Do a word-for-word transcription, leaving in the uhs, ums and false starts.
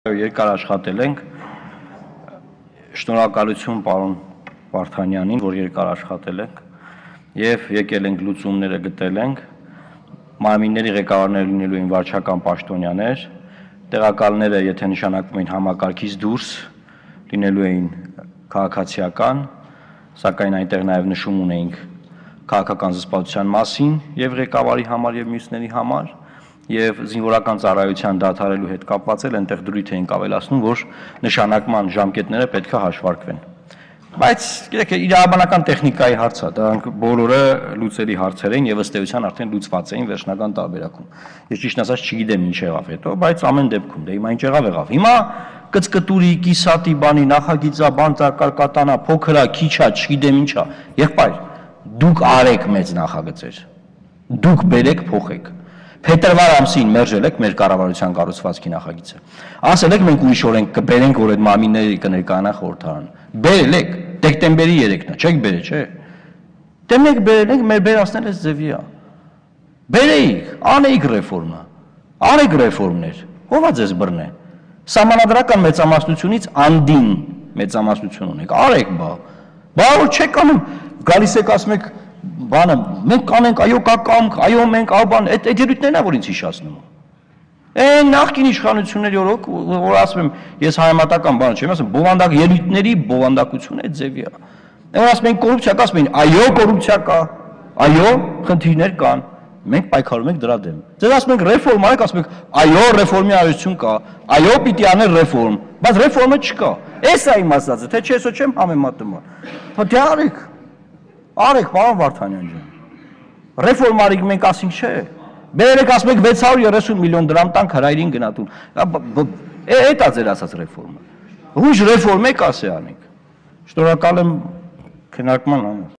Երկար աշխատել ենք, շնորհակալություն պարոն Վարդանյանին, որ երկար աշխատել ենք և եկել ենք լուծումները գտել ենք, մարմինների ղեկավարները լինելու են վարչական պաշտոնյաներ, տեղակալները եթե նշանակվում են համակարգից դուրս, լինելու էին քաղաքացիական, սակայն այնտեղ նաև նշում ունեինք քաղաքական զսպվածության մասին և ղեկավարի համար և մյուսների համար, և զինվորական ծառայության դադարելու հետ կապված էլ այնտեղ դրույթ էինք ավելացնում, որ նշանակման ժամկետները պետք է հաշվարկվեն։ Բայց գիտեք, իրավաբանական տեխնիկայի հարց է, դրանք բոլորը լուծելի հարցեր էին և ըստ էության արդեն լուծված էին վերջնական տարբերակում։ Ես ճիշտն ասած չգիտեմ ինչ եղավ հետո, բայց ամեն դեպքում դե հիմա ինչ եղավ եղավ։ Հիմա կծկտուրի, կիսատի բանի, նախագիծա, բանտակարգատանա, փոքրա, քիչա, չգիտեմ ինչա։ Եղբայր, դուք արեք մեծ նախագծեր, դուք բերեք փոխեք։ Փետրվար ամսին մերժել եք մեր կառավարության կառուցվածքի նախագիծը։ Ասել եք մենք ուրիշ օր ենք կբերենք, որ այդ մարմինները կներկայանան խորհրդարան։ Բերել եք, դեկտեմբերի երեքն է, չեք բերել, չէ։ Դե մենք բերել ենք, մեր բերածն էս ձևի է։ Բերեիք, անեիք ռեֆորմը, արեք ռեֆորմներ, ով է ձեզ բռնե։ Սահմանադրական մեծամասնությունից անդին մեծամասնություն ունեք, արեք բա։ Բա որ չեք անում, գալիս եք ասում եք բանը, մենք կանենք, այո կա կամք, այո մենք ալբան, այդ ելույթներն է որ ինձ հիշացնում է։ Այն նախկին իշխանությունների օրոք, որ ասում եմ, ես հայամատական բան չեմ ասում, բովանդակ ելույթների բովանդակությունը այդ ձևի է։ Որ ասում ենք կոռուպցիա կա, ասում են, այո կոռուպցիա կա, այո խնդիրներ կան, մենք պայքարում ենք դրա դեմ։ Ձեզ ասում ենք ռեֆորմ արեք, ասում եք, այո ռեֆորմի արարություն կա, այո պիտի անել ռեֆորմ, բայց ռեֆորմը չկա։ Էս է իմ ասածը, թե չէ, չեմ համեմատում։ Դե արեք։ Արեք, պարոն Վարդանյան ջան, ռեֆորմ արիք մենք ասինք չէ, բերեք ասում եք վեց հարյուր երեսուն միլիոն դրամ տանք հրայրին գնատուն, էդ է ձեր ասած ռեֆորմը, հույժ ռեֆորմ եք ասե անենք, շնորհակալ եմ քննարկման համար։